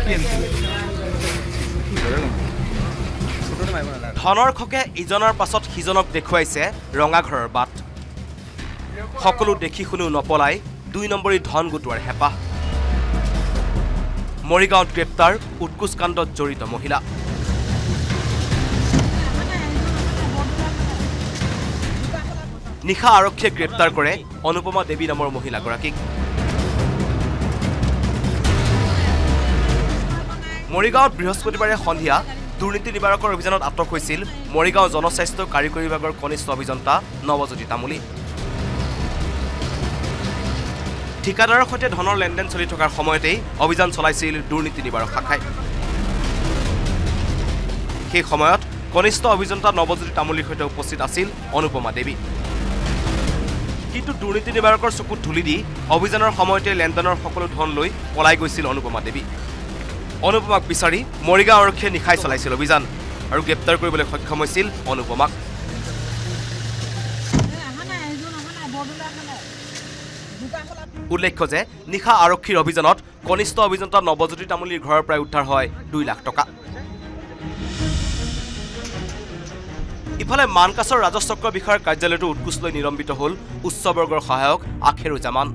ধনৰ খকে ইজনৰ পাছত সিজনক দেখুৱাইছে ৰঙাঘৰৰ বাট সকলো দেখি শুনি নপলাই 2 নম্বৰী ধন গোটোৱাৰ হেপাহ মৰিগাঁৱত গ্ৰেপ্তাৰ উৎকুচ কাণ্ডত জড়িত মহিলা নিশা আৰক্ষীয়ে গ্ৰেপ্তাৰ কৰে অনুপমা দেৱী নামৰ মহিলাগৰাকীক মৰিগাঁৱত বৃহস্পতিবাৰে সন্ধিয়া দুৰ্নীতি নিবাৰকৰ অভিযানত আটক হৈছিল মৰিগাঁও জনস্বাস্থ্য কাৰিকৰী বিভাগৰ কনিষ্ঠ অভিযন্তা নৱজ্যোতি তামুলী ঠিকাদাৰৰ সৈতে ধনৰ লেনদেন চলি থকাৰ সময়তেই অভিযান চলাইছিল দুৰ্নীতি নিবাৰক শাখাই সেই সময়ত কনিষ্ঠ অভিযন্তা নৱজ্যোতি তামুলীৰ সৈতে উপস্থিত আছিল অনুপমা দেৱী কিন্তু দুৰ্নীতি নিবাৰকৰ চকুত ধুলি দি অভিযানৰ সময়তে লেনদেনৰ সকলো ধন লৈ পলাই গৈছিল অনুপমা দেৱী অনুপমাক বিচাৰি মৰিগাঁও আৰক্ষীয়ে নিশাই চলাইছিল অভিযান আৰু গ্ৰেপ্তাৰ কৰিবলৈ সক্ষম হৈছিল অনুপমাক উল্লেখ্য যে নিশা আৰক্ষীৰ অভিযানত কনিষ্ঠ অভিযন্তা নৱজ্যোতি তামুলীৰ ঘৰৰ পৰা উদ্ধাৰ হয় 2 লাখ টকা ইফালে মানকাছৰ ৰাজচক্ৰ বিষয়াৰ কাৰ্যালয়টো উৎকুচ লৈ নিলম্বিত হ'ল উচ্চবৰ্গৰ সহায়ক আখেৰুজামান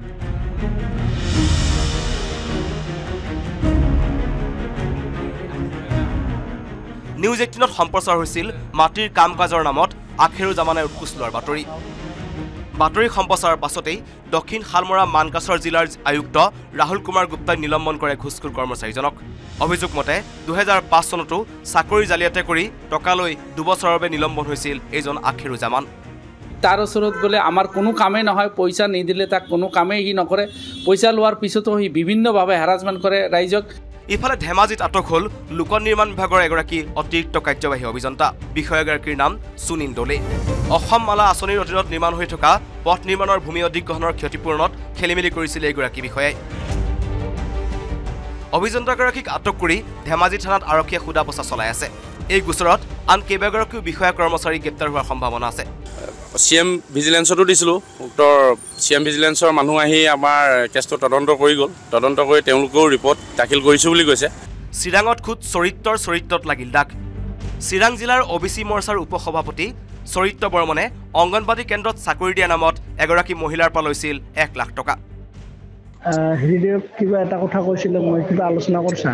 নিউজ 18ত সম্প্ৰচাৰ হৈছিল মাটিৰ কাম কাজৰ নামত আখেৰুজামানে উৎকুচ লোৱাৰ বাতৰি সম্প্ৰচাৰৰ পাছতেই দক্ষিণ শালমৰা মানকাছৰ জিলাৰ আয়ুক্ত ৰাহুল কুমাৰ গুপ্তাই নিলম্বন কৰে ঘুষখোৰ কৰ্মচাৰীজনক অভিযোগ মতে 2005 চনতো চাকৰি জালিয়াতি কৰি টকা লৈ 2 বছৰৰ বাবে নিলম্বন হৈছিল এইজন আখেৰুজামান তাৰ ওচৰত গলে আমাৰ কোনো কামেই নহয় পইচা নিদিলে তাক কোনো কামেই হি নকৰে পইচা লোৱাৰ পিছতো হি বিভিন্নভাৱে হ্যাৰাসমেন্ট কৰে ৰাইজক ইফালে ধেমাজিত আটক হ'ল লোক নিৰ্মাণ বিভাগৰ এগৰাকী অতিৰিক্ত কাৰ্যবাহী অভিযন্তা বিষয়াগৰাকীৰ নাম সুনীল দলে অসম মালা আঁচনিৰ অধীনত নিৰ্মাণ হৈ থকা পথ নিৰ্মাণৰ ভূমি অধিগ্ৰহণৰ ক্ষতিপূৰণত খেলিমেলি কৰিছিল এইগৰাকী বিষয়াই অভিযন্তাগৰাকীক আটক কৰি ধেমাজি থানাত আৰক্ষীয়ে খুদা পচা চলাই আছে এই গোচৰত আন কেইবাগৰাকীও বিষয়া কৰ্মচাৰী গ্ৰেপ্তাৰ হোৱাৰ সম্ভাৱনা আছে CM ভিজিলেন্সতো দিছিলো উত্তৰ CM ভিজিলেন্সৰ মানুহ আহি আমাৰ কেছটো তদন্ত কৰি গ'ল তদন্ত কৰি তেওঁলোকৰ ৰিপৰ্ট দাখিল কৰিছো বুলি কৈছে চিৰাঙত খুদ চৰিত্ৰত লাগিল ডাক চিৰাং জিলাৰ OBC মৰ্চাৰ উপসভাপতি চৰিত্ৰ বৰ্মনে অংগনবাদী কেন্দ্ৰত চাকৰি দিয়া নামত এগৰাকী মহিলাৰ পৰা লৈছিল 1 লাখ টকা হৃদয় কিবা এটা কথা কৈছিল মই কিবা আলোচনা কৰিছা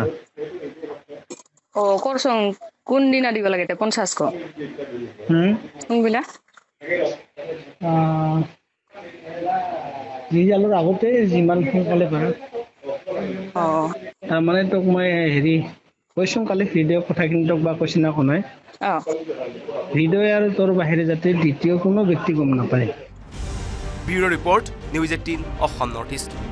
কৰছং কোন দিনা দিব লাগে 50 ক কোনবিলা ৰিজাল্টৰ আগতে যিমান সোনকালে পাৰা তাৰমানে তোক মই হেৰি কৈছোঁ কালি হৃদয় কথাখিনি তোক বা কৈছি না কোনাই হৃদয় আৰু তোৰ বাহিৰে যাতে দ্বিতীয় কোনো ব্যক্তি গম নাপায় bureau report news 18 Assam north east